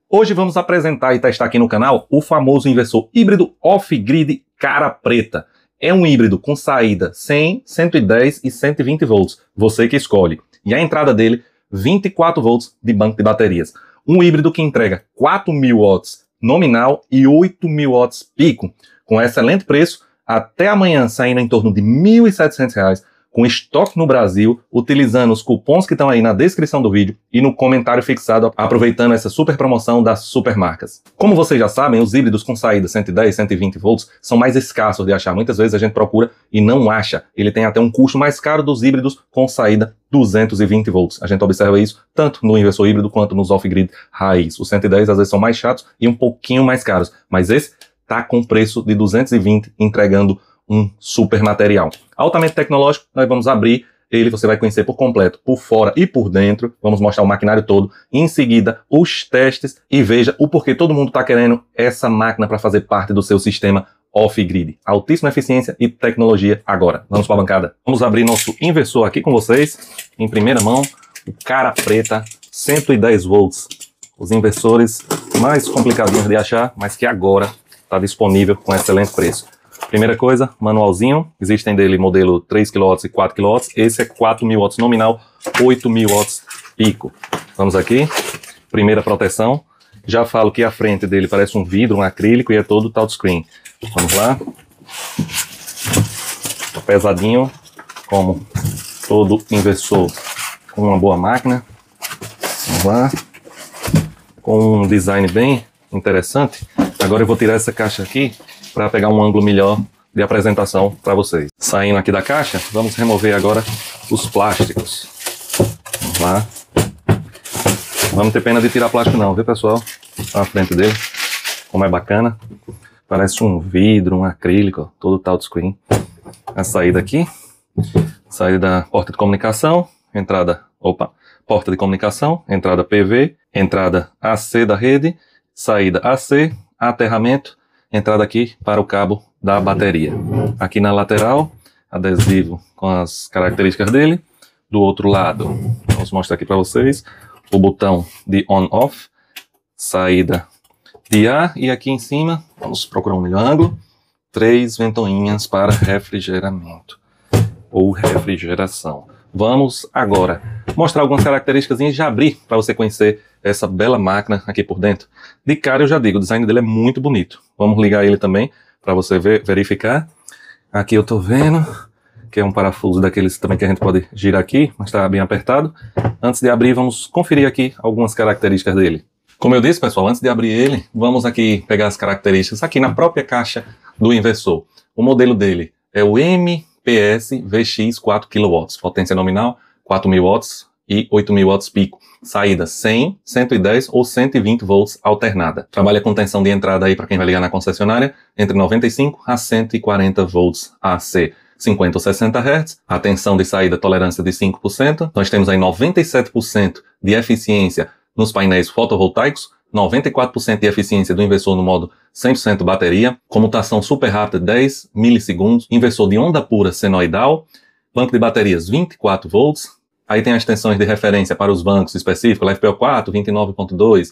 Hoje vamos apresentar e testar aqui no canal o famoso inversor híbrido off-grid cara preta. É um híbrido com saída 100, 110 e 120 volts, você que escolhe. E a entrada dele, 24 volts de banco de baterias. Um híbrido que entrega 4.000 watts nominal e 8.000 watts pico, com excelente preço, até amanhã saindo em torno de R$ 1.700, com estoque no Brasil, utilizando os cupons que estão aí na descrição do vídeo e no comentário fixado, aproveitando essa super promoção das supermarcas. Como vocês já sabem, os híbridos com saída 110, 120 volts são mais escassos de achar. Muitas vezes a gente procura e não acha. Ele tem até um custo mais caro dos híbridos com saída 220 volts. A gente observa isso tanto no inversor híbrido quanto nos off-grid raiz. Os 110 às vezes são mais chatos e um pouquinho mais caros, mas esse tá com preço de 220, entregando um super material. Altamente tecnológico, nós vamos abrir ele, você vai conhecer por completo, por fora e por dentro. Vamos mostrar o maquinário todo, e em seguida os testes e veja o porquê todo mundo está querendo essa máquina para fazer parte do seu sistema off-grid. Altíssima eficiência e tecnologia agora. Vamos para a bancada. Vamos abrir nosso inversor aqui com vocês, em primeira mão, o cara preta 110 volts. Os inversores mais complicadinhos de achar, mas que agora está disponível com excelente preço. Primeira coisa, manualzinho, existem dele modelo 3 kW e 4 kW, esse é 4.000 watts nominal, 8.000 watts pico. Vamos aqui, primeira proteção, já falo que a frente dele parece um vidro, um acrílico e é todo touchscreen. Vamos lá, pesadinho, como todo inversor com uma boa máquina. Vamos lá, com um design bem interessante. Agora eu vou tirar essa caixa aqui para pegar um ângulo melhor de apresentação para vocês. Saindo aqui da caixa, vamos remover agora os plásticos. Vamos lá. Vamos ter pena de tirar plástico não, viu pessoal? Olha a frente dele, como é bacana. Parece um vidro, um acrílico, todo touchscreen. A saída aqui, saída da porta de comunicação, porta de comunicação, entrada PV, entrada AC da rede, saída AC, aterramento, entrada aqui para o cabo da bateria. Aqui na lateral, adesivo com as características dele. Do outro lado, vamos mostrar aqui para vocês, o botão de on-off, saída de ar, e aqui em cima, vamos procurar um melhor ângulo, 3 ventoinhas para refrigeramento ou refrigeração. Vamos agora mostrar algumas características e já abrir para você conhecer essa bela máquina aqui por dentro. De cara eu já digo, o design dele é muito bonito. Vamos ligar ele também para você verificar. Aqui eu tô vendo que é um parafuso daqueles também que a gente pode girar aqui, mas está bem apertado. Antes de abrir, vamos conferir aqui algumas características dele. Como eu disse, pessoal, antes de abrir ele, vamos aqui pegar as características aqui na própria caixa do inversor. O modelo dele é o MPS VX 4 kW, potência nominal 4.000 watts e 8.000 watts pico. Saída 100, 110 ou 120 volts alternada. Trabalha com tensão de entrada aí para quem vai ligar na concessionária entre 95 a 140 volts AC. 50 ou 60 Hz, a tensão de saída tolerância de 5%, nós temos aí 97% de eficiência nos painéis fotovoltaicos, 94% de eficiência do inversor no modo 100% bateria, comutação super rápida 10 milissegundos, inversor de onda pura senoidal, banco de baterias 24 volts, aí tem as tensões de referência para os bancos específicos, LFP4 29.2,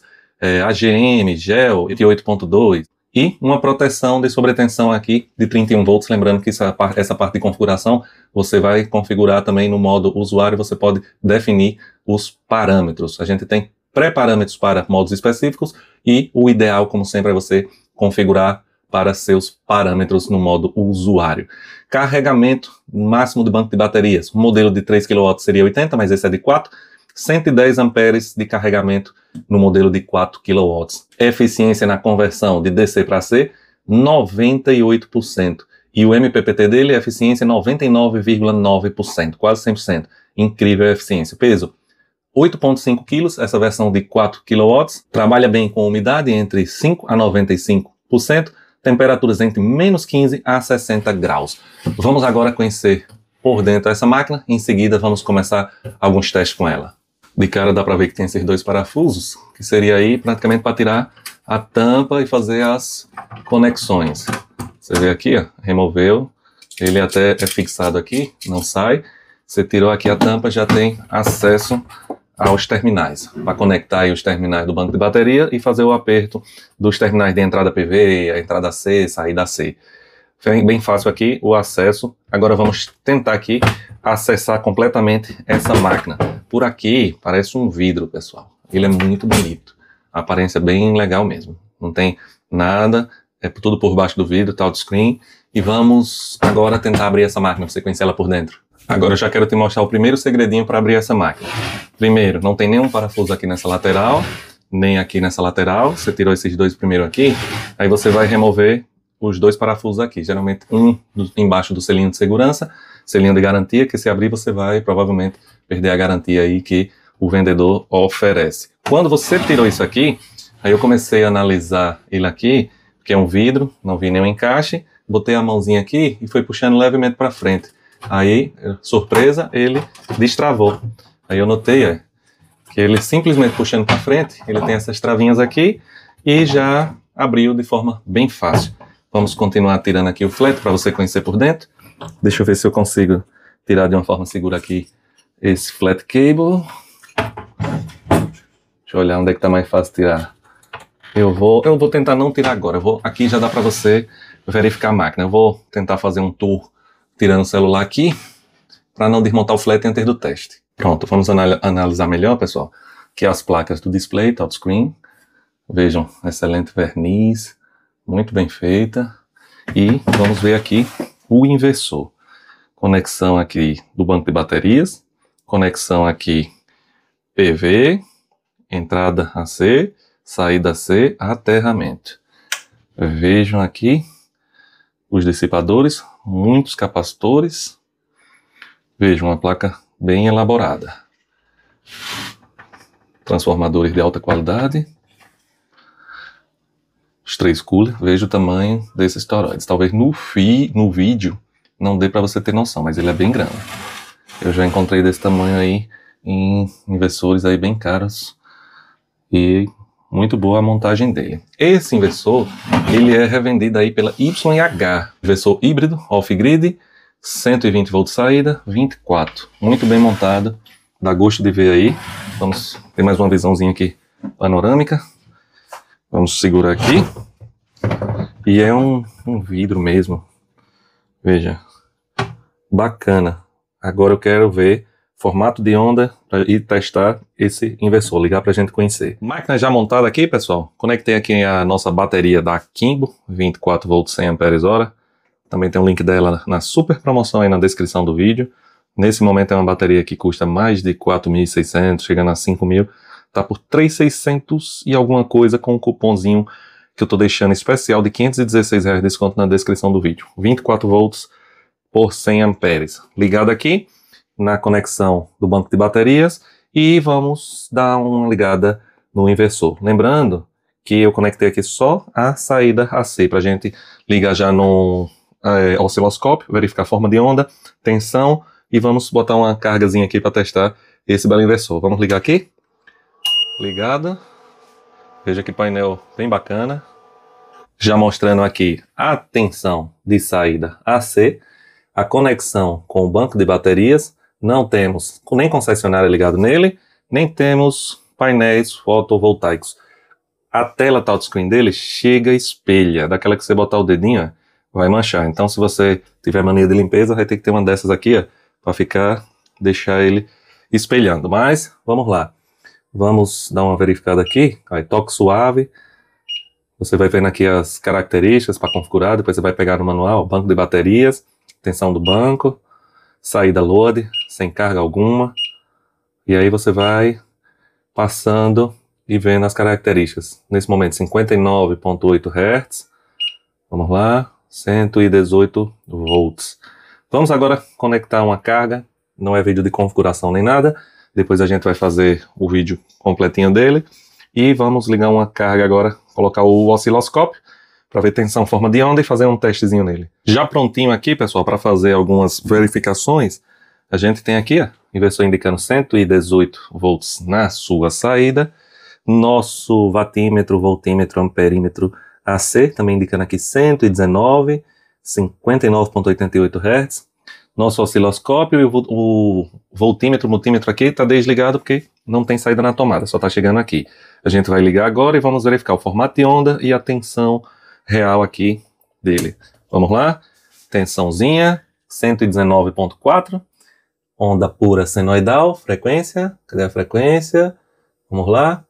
AGM, GEL 28.2, e uma proteção de sobretensão aqui de 31 volts, lembrando que essa parte de configuração você vai configurar também no modo usuário, você pode definir os parâmetros. A gente tem pré-parâmetros para modos específicos e o ideal, como sempre, é você configurar para seus parâmetros no modo usuário. Carregamento máximo de banco de baterias. O modelo de 3 kW seria 80, mas esse é de 4. 110 amperes de carregamento no modelo de 4 kW. Eficiência na conversão de DC para C, 98%. E o MPPT dele, eficiência 99,9%, quase 100%. Incrível eficiência. Peso, 8,5 kg, essa versão de 4 kW. Trabalha bem com umidade entre 5 a 95%. Temperaturas entre menos 15 a 60 graus. Vamos agora conhecer por dentro essa máquina. Em seguida, vamos começar alguns testes com ela. De cara dá para ver que tem esses dois parafusos, que seria aí praticamente para tirar a tampa e fazer as conexões. Você vê aqui, ó, removeu, ele até é fixado aqui, não sai. Você tirou aqui a tampa, já tem acesso aos terminais, para conectar aí os terminais do banco de bateria e fazer o aperto dos terminais de entrada PV, a entrada C, saída C. Bem fácil aqui o acesso. Agora vamos tentar aqui acessar completamente essa máquina. Por aqui parece um vidro, pessoal. Ele é muito bonito. A aparência é bem legal mesmo. Não tem nada, é tudo por baixo do vidro, touchscreen. E vamos agora tentar abrir essa máquina, para você conhecer ela por dentro. Agora eu já quero te mostrar o primeiro segredinho para abrir essa máquina. Primeiro, não tem nenhum parafuso aqui nessa lateral, nem aqui nessa lateral. Você tirou esses dois primeiro aqui, aí você vai remover os dois parafusos aqui. Geralmente um embaixo do selinho de segurança, selinho de garantia, que se abrir você vai provavelmente perder a garantia aí que o vendedor oferece. Quando você tirou isso aqui, aí eu comecei a analisar ele aqui, que é um vidro, não vi nenhum encaixe, botei a mãozinha aqui e fui puxando levemente para frente. Aí, surpresa, ele destravou. Aí eu notei que ele simplesmente puxando para frente, ele tem essas travinhas aqui e já abriu de forma bem fácil. Vamos continuar tirando aqui o flat para você conhecer por dentro. Deixa eu ver se eu consigo tirar de uma forma segura aqui esse flat cable. Deixa eu olhar onde é que está mais fácil tirar. Eu vou tentar não tirar agora. Aqui já dá para você verificar a máquina. Eu vou tentar fazer um tour tirando o celular aqui, para não desmontar o flat antes do teste. Pronto, vamos analisar melhor, pessoal. Aqui as placas do display, touchscreen. Vejam, excelente verniz, muito bem feita. E vamos ver aqui o inversor. Conexão aqui do banco de baterias, conexão aqui PV, entrada AC, saída C, aterramento. Vejam aqui os dissipadores, muitos capacitores. Vejam, uma placa bem elaborada. Transformadores de alta qualidade. Os 3 coolers, veja o tamanho desses toroides. Talvez no vídeo não dê para você ter noção, mas ele é bem grande. Eu já encontrei desse tamanho aí em inversores aí bem caros. E muito boa a montagem dele. Esse inversor, ele é revendido aí pela YH. Inversor híbrido, off-grid, 120 volts saída, 24. Muito bem montado, dá gosto de ver aí. Vamos ter mais uma visãozinha aqui panorâmica. Vamos segurar aqui. E é um vidro mesmo. Veja, bacana. Agora eu quero ver formato de onda para ir testar esse inversor, ligar para a gente conhecer. Máquina já montada aqui, pessoal. Conectei aqui a nossa bateria da Kimbo, 24 volts 100 Ah. Também tem um link dela na super promoção aí na descrição do vídeo. Nesse momento é uma bateria que custa mais de 4.600, chegando a 5.000. Tá por 3.600 e alguma coisa com um cupomzinho que eu tô deixando especial de R$516 de desconto na descrição do vídeo. 24 volts por 100 amperes. Ligado aqui na conexão do banco de baterias e vamos dar uma ligada no inversor. Lembrando que eu conectei aqui só a saída AC para a gente ligar já no osciloscópio, verificar a forma de onda, tensão e vamos botar uma cargazinha aqui para testar esse belo inversor. Vamos ligar aqui? Ligado. Veja que painel bem bacana. Já mostrando aqui a tensão de saída AC, a conexão com o banco de baterias. Não temos nem concessionária ligado nele, nem temos painéis fotovoltaicos. A tela touchscreen dele chega espelha, daquela que você botar o dedinho, vai manchar. Então se você tiver mania de limpeza, vai ter que ter uma dessas aqui, para deixar ele espelhando. Mas, vamos lá. Vamos dar uma verificada aqui, aí, toque suave. Você vai vendo aqui as características para configurar, depois você vai pegar no manual, banco de baterias, tensão do banco, saída load, sem carga alguma. E aí você vai passando e vendo as características. Nesse momento 59.8 Hz. Vamos lá, 118 volts. Vamos agora conectar uma carga. Não é vídeo de configuração nem nada. Depois a gente vai fazer o vídeo completinho dele. E vamos ligar uma carga agora, colocar o osciloscópio para ver tensão, forma de onda e fazer um testezinho nele. Já prontinho aqui, pessoal, para fazer algumas verificações, a gente tem aqui, inversor indicando 118 volts na sua saída, nosso watímetro, voltímetro, amperímetro AC, também indicando aqui 119, 59.88 Hz. Nosso osciloscópio e o voltímetro, multímetro aqui está desligado porque não tem saída na tomada, só está chegando aqui. A gente vai ligar agora e vamos verificar o formato de onda e a tensão real aqui dele. Vamos lá? Tensãozinha, 119.4. Onda pura senoidal, frequência. Cadê a frequência? Vamos lá.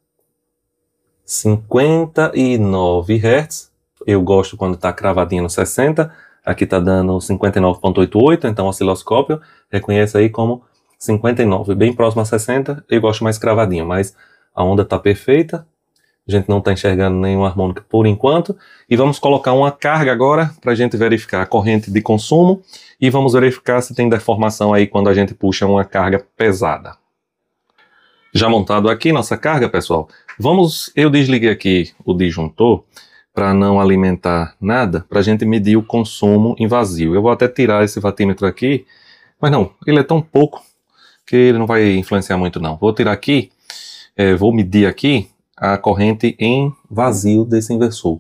59 Hz. Eu gosto quando está cravadinho no 60. Aqui está dando 59.88, então o osciloscópio reconhece aí como 59, bem próximo a 60. Eu gosto mais cravadinho, mas a onda está perfeita. A gente não está enxergando nenhuma harmônica por enquanto. E vamos colocar uma carga agora para a gente verificar a corrente de consumo. E vamos verificar se tem deformação aí quando a gente puxa uma carga pesada. Já montado aqui nossa carga, pessoal, eu desliguei aqui o disjuntor para não alimentar nada, para a gente medir o consumo em vazio. Eu vou até tirar esse watímetro aqui, mas não, ele é tão pouco que ele não vai influenciar muito não. Vou tirar aqui, vou medir aqui a corrente em vazio desse inversor.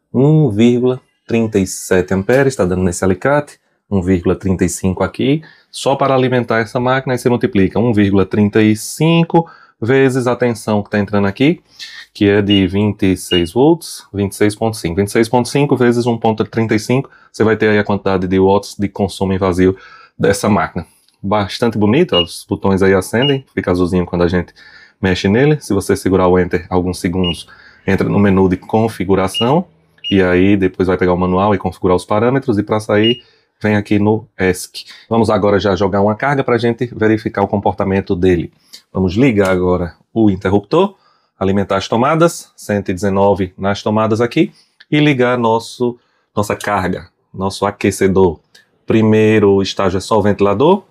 1,37 amperes, está dando nesse alicate, 1,35 aqui, só para alimentar essa máquina, aí você multiplica 1,35 vezes a tensão que está entrando aqui, que é de 26 volts, 26.5. 26.5 vezes 1.35, você vai ter aí a quantidade de watts de consumo em vazio dessa máquina. Bastante bonito, os botões aí acendem, fica azulzinho quando a gente mexe nele. Se você segurar o Enter alguns segundos, entra no menu de configuração, e aí depois vai pegar o manual e configurar os parâmetros, e para sair, vem aqui no ESC. Vamos agora já jogar uma carga para a gente verificar o comportamento dele. Vamos ligar agora o interruptor, alimentar as tomadas, 119 nas tomadas aqui, e ligar nossa carga, nosso aquecedor. Primeiro estágio é só o ventilador,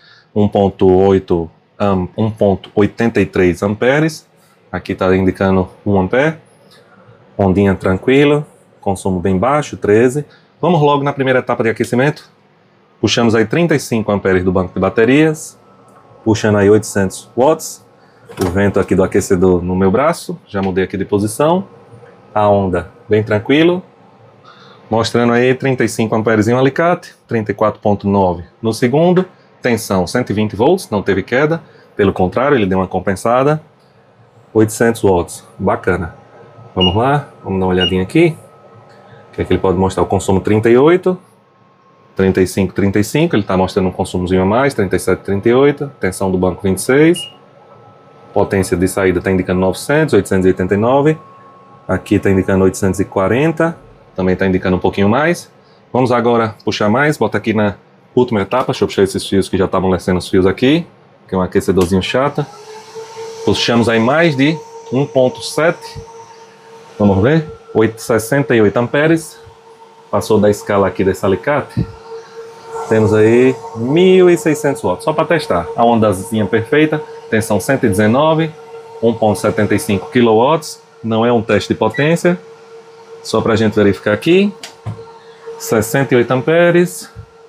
1.83 amperes, aqui está indicando 1 ampere, ondinha tranquila, consumo bem baixo, 13. Vamos logo na primeira etapa de aquecimento, puxamos aí 35 amperes do banco de baterias, puxando aí 800 watts, o vento aqui do aquecedor no meu braço, já mudei aqui de posição, a onda bem tranquilo, mostrando aí 35 amperes em um alicate, 34.9 no segundo, tensão 120 volts, não teve queda, pelo contrário, ele deu uma compensada, 800 watts, bacana. Vamos lá, vamos dar uma olhadinha aqui, que aqui ele pode mostrar o consumo 38, 35, 35, ele está mostrando um consumozinho a mais, 37, 38, tensão do banco 26, potência de saída está indicando 900, 889, aqui está indicando 840, também está indicando um pouquinho mais. Vamos agora puxar mais, bota aqui na última etapa, deixa eu puxar esses fios que já estavam amolecendo os fios aqui, que é um aquecedorzinho chato. Puxamos aí mais de 1.7, vamos ver, 68 amperes, passou da escala aqui desse alicate. Temos aí 1.600 watts, só para testar. A ondazinha perfeita, tensão 119, 1.75 kW, não é um teste de potência, só para a gente verificar aqui. 68 amperes,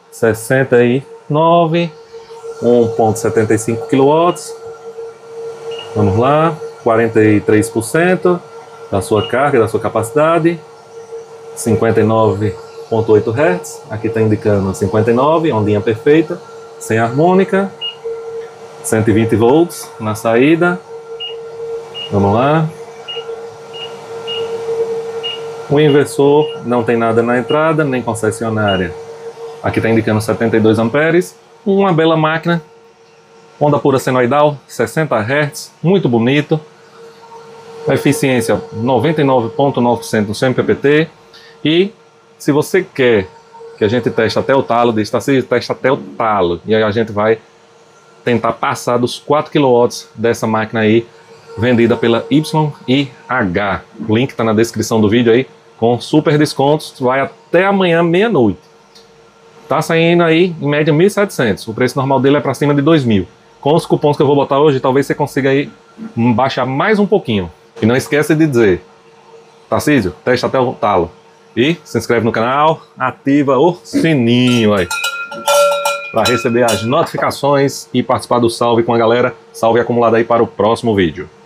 69, 1.75 kW. Vamos lá, 43% da sua carga, da sua capacidade, 59.8 Hz, aqui está indicando 59, ondinha perfeita, sem harmônica, 120 volts na saída, vamos lá. O inversor não tem nada na entrada, nem concessionária, aqui está indicando 72 amperes, uma bela máquina, onda pura senoidal, 60 Hz, muito bonito, eficiência 99.9% no seu MPPT. E se você quer que a gente teste até o talo, testa até o talo, e aí a gente vai tentar passar dos 4 kW dessa máquina aí, vendida pela YIH. O link está na descrição do vídeo aí, com super descontos, vai até amanhã meia-noite. Tá saindo aí em média 1.700, o preço normal dele é para cima de 2.000. Com os cupons que eu vou botar hoje, talvez você consiga aí baixar mais um pouquinho. E não esquece de dizer, Tarcísio, testa até o talo. E se inscreve no canal, ativa o sininho aí, para receber as notificações e participar do salve com a galera. Salve acumulado aí para o próximo vídeo.